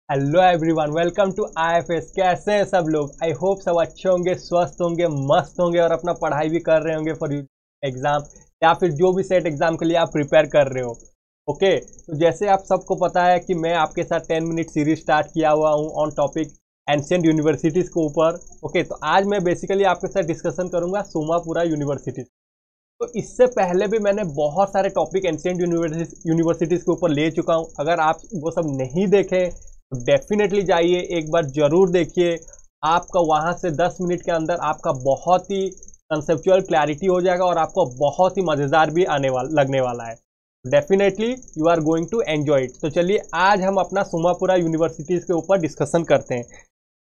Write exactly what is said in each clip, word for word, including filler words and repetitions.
Hello everyone, welcome to IFS. कैसे हैं सब लोग? आई होप सब अच्छे होंगे, स्वस्थ होंगे, मस्त होंगे और अपना पढ़ाई भी कर रहे होंगे फॉर एग्जाम या फिर जो भी सेट एग्जाम के लिए आप प्रिपेयर कर रहे हो। ओके, तो जैसे आप सबको पता है कि मैं आपके साथ टेन मिनट सीरीज स्टार्ट किया हुआ हूँ ऑन टॉपिक एंशिएंट यूनिवर्सिटीज़ के ऊपर। ओके, तो आज मैं बेसिकली आपके साथ डिस्कशन करूँगा सोमापुरा यूनिवर्सिटी। तो इससे पहले भी मैंने बहुत सारे टॉपिक एंशिएंट यूनिवर्सिटीज़ के ऊपर ले चुका हूँ। अगर आप वो सब नहीं देखें तो डेफिनेटली जाइए, एक बार जरूर देखिए। आपका वहाँ से दस मिनट के अंदर आपका बहुत ही कंसेप्चुअल क्लैरिटी हो जाएगा और आपको बहुत ही मज़ेदार भी आने वाला लगने वाला है। Definitely you are going to enjoy it. तो चलिए आज हम अपना सोमापुरा यूनिवर्सिटीज़ के ऊपर डिस्कशन करते हैं।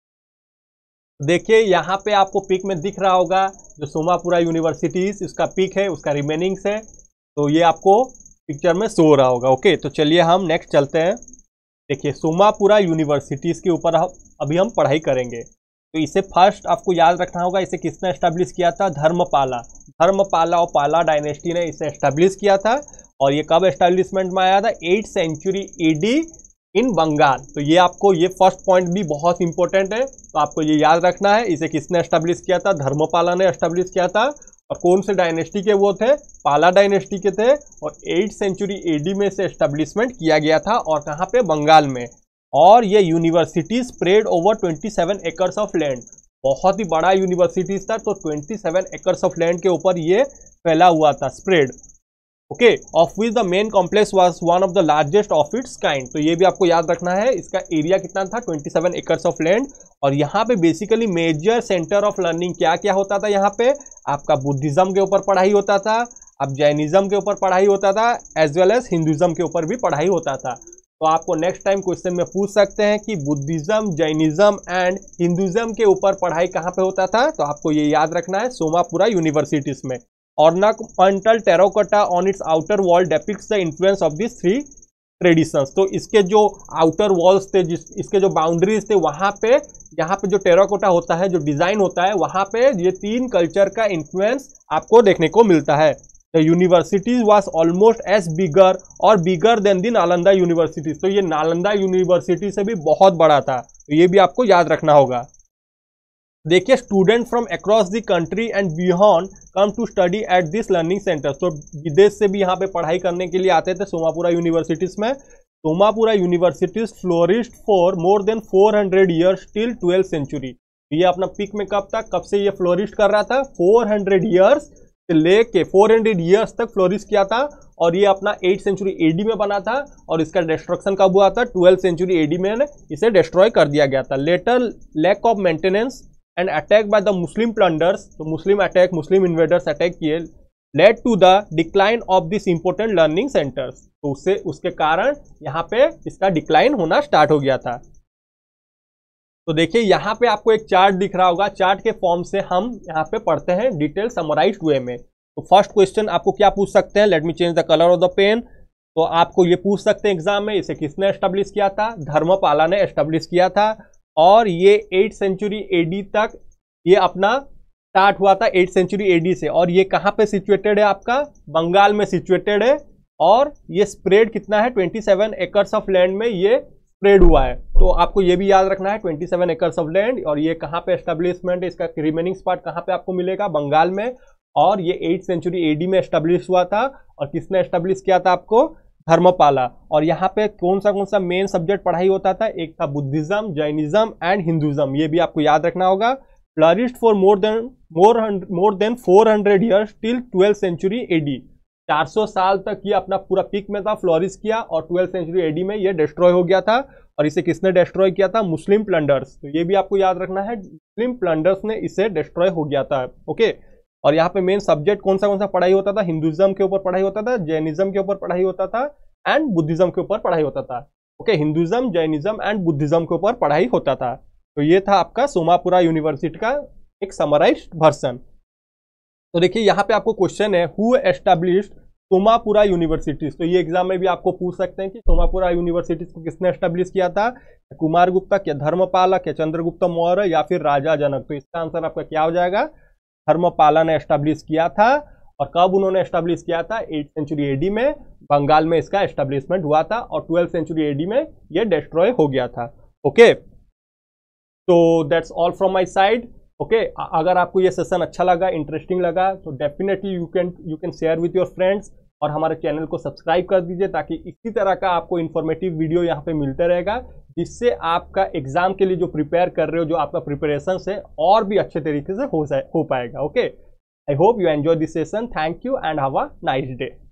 देखिए यहाँ पे आपको पिक में दिख रहा होगा जो सोमापुरा यूनिवर्सिटीज इसका पिक है, उसका रिमेनिंग्स है, तो ये आपको पिक्चर में शो हो रहा होगा। ओके, तो चलिए हम नेक्स्ट चलते हैं। देखिए सोमापुरा यूनिवर्सिटीज के ऊपर अभी हम पढ़ाई करेंगे। तो इसे फर्स्ट आपको याद रखना होगा, इसे किसने एस्टेब्लिश किया था? धर्मपाला। धर्मपाला और पाला डायनेस्टी ने इसे एस्टेब्लिश किया था। और ये कब एस्टेब्लिशमेंट में आया था? Eight century AD in Bengal. तो ये आपको ये फर्स्ट पॉइंट भी बहुत इंपॉर्टेंट है, तो आपको ये याद रखना है। इसे किसने एस्टेब्लिश किया था? धर्मपाला ने एस्टेब्लिश किया था। और कौन से डायनेस्टी के वो थे? पाला डायनेस्टी के थे। और एट सेंचुरी एडी में से एस्टेब्लिशमेंट किया गया था। और कहाँ पे? बंगाल में। और ये university spread over twenty seven acres of land. बहुत ही बड़ा यूनिवर्सिटीज था, तो twenty seven acres of land के ऊपर ये फैला हुआ था, spread. Okay, of which the main complex was one of the largest of its kind. तो ये भी आपको याद रखना है। इसका एरिया कितना था? Twenty seven acres of land. और यहाँ पे basically major centre of learning क्या क्या होता था? यहाँ पे आपका बुद्धिज्म के ऊपर पढ़ाई होता था, अब जैनिज्म के ऊपर पढ़ाई होता था, एज वेल एज हिंदुज्म के ऊपर भी पढ़ाई होता था। तो आपको नेक्स्ट टाइम क्वेश्चन में पूछ सकते हैं कि बुद्धिज्म, जैनिज्म एंड हिंदुज्म के ऊपर पढ़ाई कहाँ पे होता था? तो आपको ये याद रखना है, सोमापुरा यूनिवर्सिटीज में। Ornamental terracotta on its outer wall depicts the influence of this three traditions. तो इसके जो आउटर वॉल्स थे, जिस इसके जो बाउंड्रीज थे, वहां पे यहाँ पे जो टेराकोटा होता है, जो डिजाइन होता है, वहां पे ये तीन कल्चर का इन्फ्लुएंस आपको देखने को मिलता है। The university was almost as bigger और bigger than the Nalanda university. तो ये नालंदा यूनिवर्सिटी से भी बहुत बड़ा था, तो ये भी आपको याद रखना होगा। देखिए student from across the country and beyond come to study at this learning centre. तो विदेश से भी यहाँ पे पढ़ाई करने के लिए आते थे सोमापुरा यूनिवर्सिटीज में। Somapura universities flourished for more than four hundred years till twelfth century. ये अपना पिक में कब तक, कब से ये फ्लोरिश कर रहा था? फोर हंड्रेड ईयर्स से लेके फोर हंड्रेड ईयर्स तक फ्लोरिश किया था। और ये अपना एट सेंचुरी एडी में बना था। और इसका डिस्ट्रक्शन कब हुआ था? ट्वेल्थ सेंचुरी एडी में इसे डिस्ट्रॉय कर दिया गया था। Later lack of maintenance and attack by the Muslim plunders, तो Muslim attack, Muslim invaders attack किए, led to the decline of this important learning centres. तो उससे उसके कारण यहाँ पे इसका डिक्लाइन होना स्टार्ट हो गया था। तो देखिए यहाँ पे आपको एक चार्ट दिख रहा होगा, चार्ट के फॉर्म से हम यहाँ पे पढ़ते हैं डिटेल समराइज्ड वे में। तो फर्स्ट क्वेश्चन आपको क्या पूछ सकते हैं? Let me change the colour of the pen. तो आपको ये पूछ सकते हैं एग्जाम में, इसे किसने एस्टेब्लिश किया था? धर्मपाला ने एस्टेब्लिश किया था। और ये एट सेंचुरी एडी तक ये अपना स्टार्ट हुआ था, एट सेंचुरी एडी से। और ये कहाँ पे सिचुएटेड है? आपका बंगाल में सिचुएटेड है। और ये स्प्रेड कितना है? Twenty seven acres of land में ये स्प्रेड हुआ है। तो आपको ये भी याद रखना है, twenty seven acres of land. और ये कहाँ पे एस्टेब्लिशमेंट है? इसका रिमेनिंग पार्ट कहाँ पे आपको मिलेगा? बंगाल में। और ये एट सेंचुरी एडी में एस्टेब्लिश हुआ था। और किसने एस्टेब्लिश किया था आपको? धर्मपाला। और यहाँ पे कौन सा कौन सा मेन सब्जेक्ट पढ़ाई होता था? एक था बुद्धिज्म, जैनिज्म एंड हिंदुज्म। ये भी आपको याद रखना होगा। Flourished for more than more more than four hundred years till twelfth century AD. चार सौ साल तक ये अपना पूरा पीक में था, फ्लोरिश किया। और ट्वेल्थ सेंचुरी एडी में ये डिस्ट्रॉय हो गया था। और इसे किसने डिस्ट्रॉय किया था? मुस्लिम प्लंडर्स। तो ये भी आपको याद रखना है, मुस्लिम प्लंडर्स ने इसे डिस्ट्रॉय हो गया था। ओके, और यहाँ पे मेन सब्जेक्ट कौन सा कौन सा पढ़ाई होता था? हिंदुज्म के ऊपर पढ़ाई होता था, जैनिज्म के ऊपर पढ़ाई होता था एंड बुद्धिज्म के ऊपर पढ़ाई होता था। Okay, Hinduism, Jainism and Buddhism के ऊपर पढ़ाई होता था। तो ये था आपका सोमापुरा यूनिवर्सिटी का एक समराइज्ड वर्जन। तो देखिए यहाँ पे आपको क्वेश्चन है, हु एस्टैब्लिश्ड सोमापुरा यूनिवर्सिटीज। तो ये एग्जाम में भी आपको पूछ सकते हैं कि सोमापुरा यूनिवर्सिटीज को किसने एस्टैब्लिश किया था? कुमार गुप्ता, क्या धर्मपाला, क्या चंद्रगुप्त मौर्य, या फिर राजा जनक। तो इसका आंसर आपका क्या हो जाएगा? धर्मपाला ने एस्टैब्लिश किया था। और कब उन्होंने एस्टेब्लिश किया था? एट सेंचुरी एडी में बंगाल में इसका एस्टेब्लिशमेंट हुआ था और ट्वेल्थ सेंचुरी एडी में ये डिस्ट्रॉय हो गया था। ओके, तो that's all from my side. Okay, अगर आपको ये सेशन अच्छा लगा, इंटरेस्टिंग लगा, तो definitely you can you can share with your friends और हमारे चैनल को सब्सक्राइब कर दीजिए, ताकि इसी तरह का आपको इन्फॉर्मेटिव वीडियो यहाँ पे मिलते रहेगा, जिससे आपका एग्जाम के लिए जो प्रिपेयर कर रहे हो, जो आपका प्रिपरेशन है, और भी अच्छे तरीके से हो हो पाएगा। Okay, I hope you enjoy this session. Thank you and have a nice day.